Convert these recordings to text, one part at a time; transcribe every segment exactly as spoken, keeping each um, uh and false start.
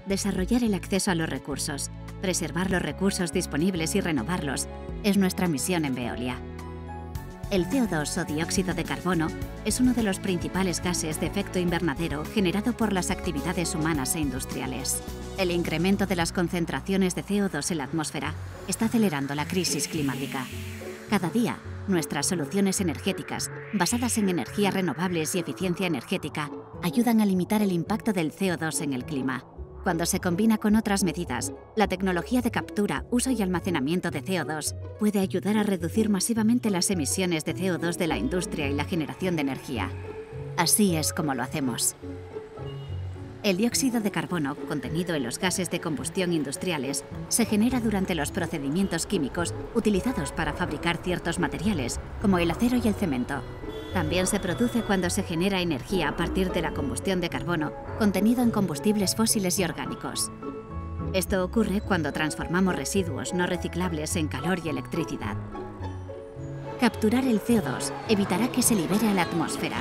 Desarrollar el acceso a los recursos, preservar los recursos disponibles y renovarlos es nuestra misión en Veolia. El C O dos o dióxido de carbono es uno de los principales gases de efecto invernadero generado por las actividades humanas e industriales. El incremento de las concentraciones de C O dos en la atmósfera está acelerando la crisis climática. Cada día, nuestras soluciones energéticas, basadas en energías renovables y eficiencia energética, ayudan a limitar el impacto del C O dos en el clima. Cuando se combina con otras medidas, la tecnología de captura, uso y almacenamiento de C O dos puede ayudar a reducir masivamente las emisiones de C O dos de la industria y la generación de energía. Así es como lo hacemos. El dióxido de carbono, contenido en los gases de combustión industriales, se genera durante los procedimientos químicos utilizados para fabricar ciertos materiales, como el acero y el cemento. También se produce cuando se genera energía a partir de la combustión de carbono contenido en combustibles fósiles y orgánicos. Esto ocurre cuando transformamos residuos no reciclables en calor y electricidad. Capturar el C O dos evitará que se libere a la atmósfera.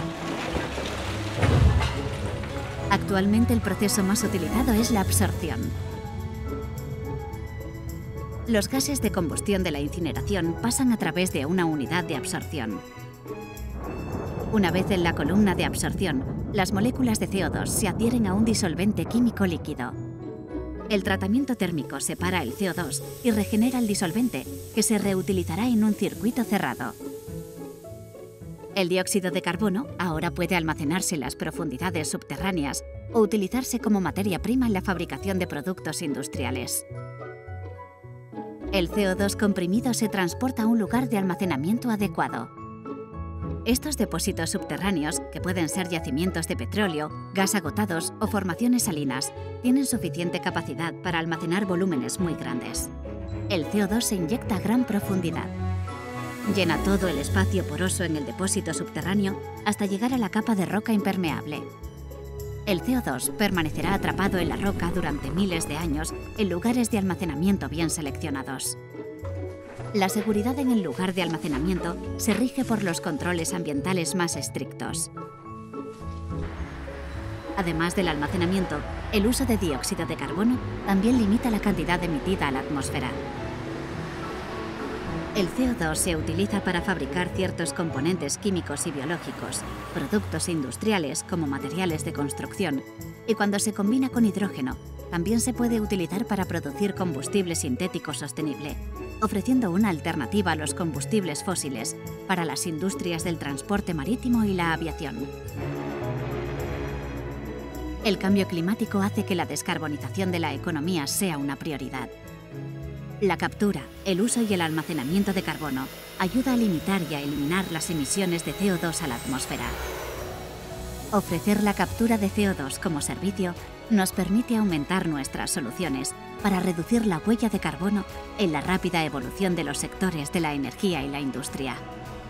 Actualmente el proceso más utilizado es la absorción. Los gases de combustión de la incineración pasan a través de una unidad de absorción. Una vez en la columna de absorción, las moléculas de C O dos se adhieren a un disolvente químico líquido. El tratamiento térmico separa el C O dos y regenera el disolvente, que se reutilizará en un circuito cerrado. El dióxido de carbono ahora puede almacenarse en las profundidades subterráneas o utilizarse como materia prima en la fabricación de productos industriales. El C O dos comprimido se transporta a un lugar de almacenamiento adecuado. Estos depósitos subterráneos, que pueden ser yacimientos de petróleo, gas agotados o formaciones salinas, tienen suficiente capacidad para almacenar volúmenes muy grandes. El C O dos se inyecta a gran profundidad. Llena todo el espacio poroso en el depósito subterráneo hasta llegar a la capa de roca impermeable. El C O dos permanecerá atrapado en la roca durante miles de años en lugares de almacenamiento bien seleccionados. La seguridad en el lugar de almacenamiento se rige por los controles ambientales más estrictos. Además del almacenamiento, el uso de dióxido de carbono también limita la cantidad emitida a la atmósfera. El C O dos se utiliza para fabricar ciertos componentes químicos y biológicos, productos industriales como materiales de construcción, y cuando se combina con hidrógeno, también se puede utilizar para producir combustible sintético sostenible, ofreciendo una alternativa a los combustibles fósiles para las industrias del transporte marítimo y la aviación. El cambio climático hace que la descarbonización de la economía sea una prioridad. La captura, el uso y el almacenamiento de carbono ayuda a limitar y a eliminar las emisiones de C O dos a la atmósfera. Ofrecer la captura de C O dos como servicio nos permite aumentar nuestras soluciones para reducir la huella de carbono en la rápida evolución de los sectores de la energía y la industria.